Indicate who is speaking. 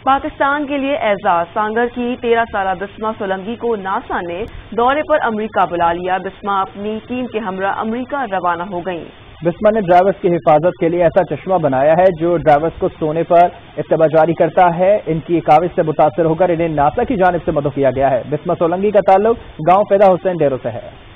Speaker 1: पाकिस्तान के लिए एजाज सांगर की 13 साला बिस्मा सोलंकी को नासा ने दौरे पर अमेरिका बुला लिया। बिस्मा अपनी टीम के हमरा अमेरिका रवाना हो गईं।
Speaker 2: बिस्मा ने ड्राइवर्स की हिफाजत के लिए ऐसा चश्मा बनाया है जो ड्राइवर्स को सोने पर इत्तबा जारी करता है। इनकी काविश से मुतासर होकर इन्हें नासा की जानिब से मदद किया गया है। बिस्मा सोलंकी का ताल्लुक गांव पैदा हुसैन डेरो से है।